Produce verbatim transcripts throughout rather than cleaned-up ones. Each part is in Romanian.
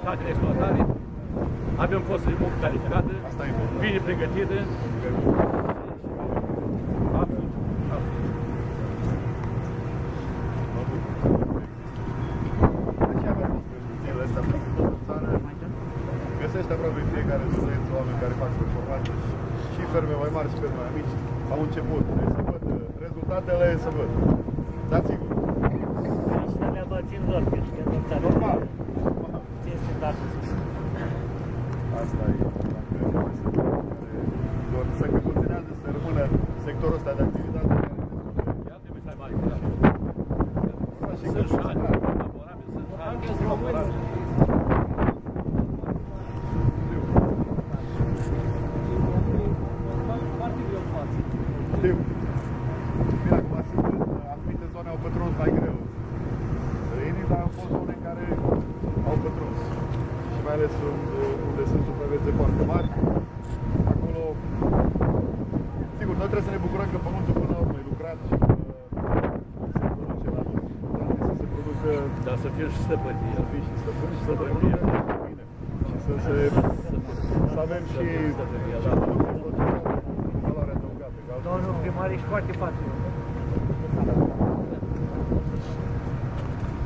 state de exploatare, avem fost mult calificată, bine pregătită. Absolut, absolut. Găsește aproape fiecare județ oameni care fac performanță și ferme mai mari și ferme mai mici au început. Deci să văd rezultatele, să văd. Da, sigur. Și le-a dat țin doar, că știu că normal. Țin standardul sus. Asta e. Doar să continuează să rămână sectorul ăsta de activitate. Ea trebuie să ai mare curaj. Sunt șani, favorabil, sunt șani, favorabil. Știu. Bine, acum sigur, anumite zone au pătruns mai greu străinii, dar au fost zone care au pătruns. Și mai ales unde sunt suprafețe foarte mari. Acolo, sigur, noi trebuie să ne bucurăm că pământul până la urmă e lucrat și că se produce la loc. Dar să se producă... Dar să fie și stăpânii. Să fie și stăpâni și să producă bine. Și să se... să avem și... Domnul primar ești foarte patriot.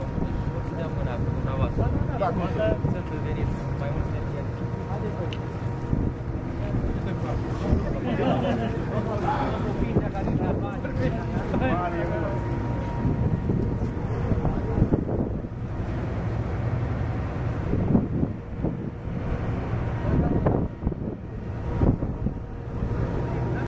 Mulțumim mâna cu dumneavoastră. Da, sunt veniți mai mulți.